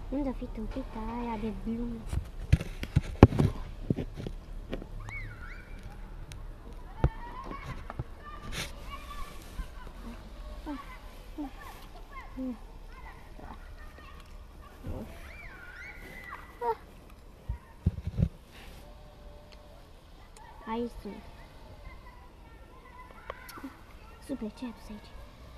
Unde-o fi tâmpita aia de glumă? Aici sunt. Super, ce ai adus aici?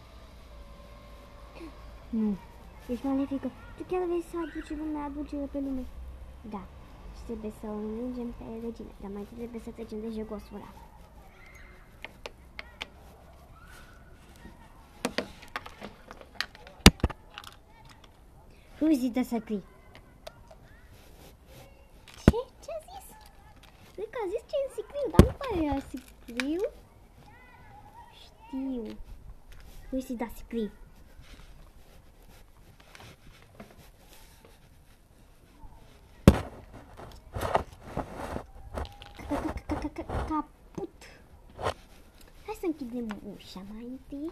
Nu. Ești malefică. Tu chiar vrei să aduci lumea aducere pe lume? Da. Și trebuie să o învingem pe regine. Dar mai trebuie să trecem de jegosul ăla. Uzi-te să scrii. Ce? Ce a zis? Cred că a zis ce e sicriu, dar nu pare era sicriu. Știu. Uzi, da, sicriu. Caput. Hai să închidem ușa mai întâi.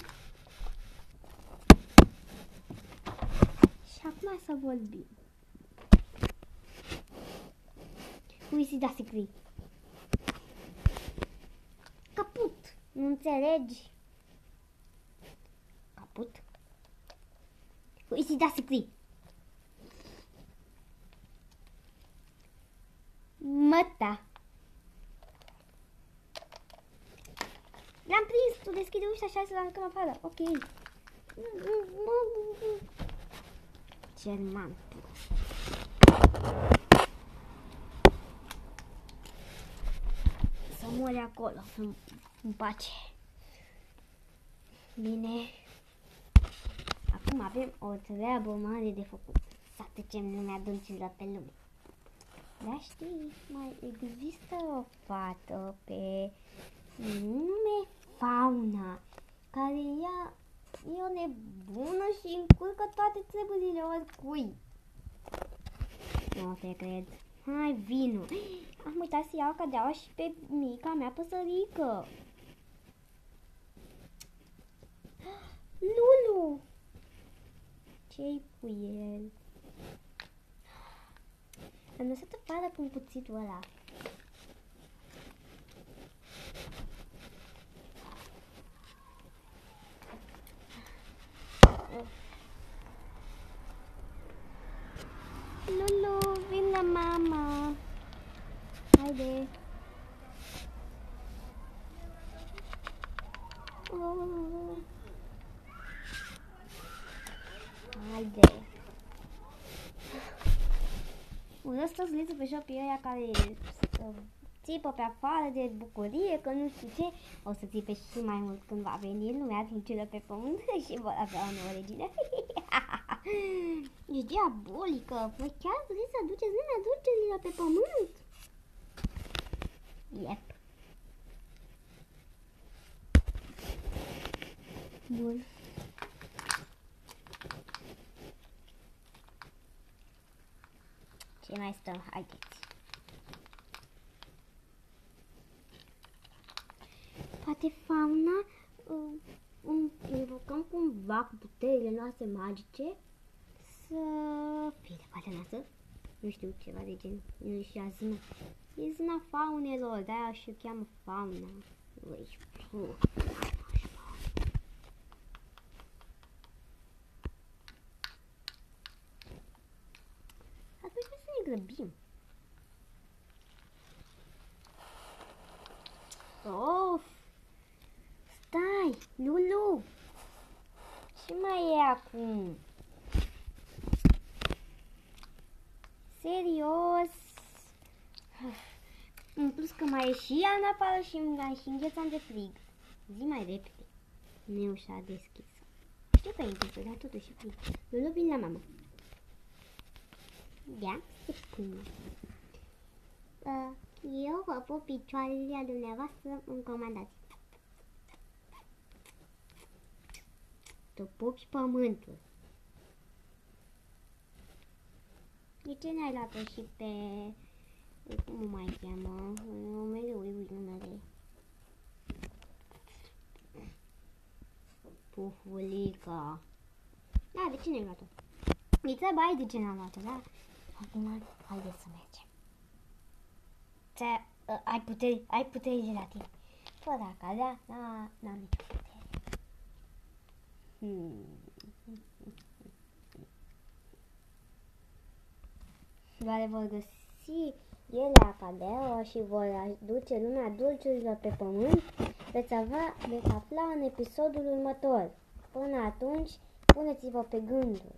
Și acum să vorbim. Uzi, da, sicriu. Caput. Nu înțelegi? Caput. Uzi, da, sicriu. Măta. L-am prins, tu deschide ușa și hai să-l aruncăm afară. Ok. German. Să mori acolo, în pace. Bine. Acum avem o treabă mare de făcut. Să trecem lumea dulcilor pe lume. Dar știi, mai există o fată pe nume Fauna, care e o nebună și încurcă toate treburile oricui. Nu te cred. Hai, vino. Am uitat să iau cadeaua și pe mica mea păsărică. Lulu! Ce-i cu el? Am lăsat afară cu cuțitul ăla. Lulu, vin la mama. Haide. Oh. Haide. Urăsc toți lițul pe șopii ăia care țipă pe afară de bucurie, că nu știu ce. O să țipe și mai mult când va veni lumea dulcilor pe pământ și vor avea o nouă regine. E diabolică. Voi chiar vreți să aduceți lumea dulcilor pe pământ? Yep. Bun. Ce mai stăm? Haideți. Poate Fauna invocăm cumva cu puterile noastre magice să fie de partea noastră. Nu știu, ceva de gen. Nu știu, zână. E zâna faunelor, de-aia și-o cheamă Fauna. Ui, atunci să ne grăbim. Of! Stai, Lulu! Ce mai e acum? Serios? În plus că mai e și ea în afară și și înghețam de frig. Zi mai repede. Nu e ușa deschisă. Știu că e închisă, dar totuși e frig. Lulu, vin la mama. Ia, se pune. Eu vă pup picioarele dumneavoastră în comandați. Tu pupi pământul. De ce n-ai luat-o și pe... cum o mai cheamă? Mereu uit numele. Pufulica. Da, de ce n-ai luat-o? E treaba ai de ce n-am luat-o, da? Acum, haideți să mergem. Ai puteri de la tine. Fără a cădea, n-am nicio putere. Doar vor găsi ele Acadeo și vor aduce lumea dulciurilor pe pământ. Veți afla în episodul următor. Până atunci, puneți-vă pe gânduri.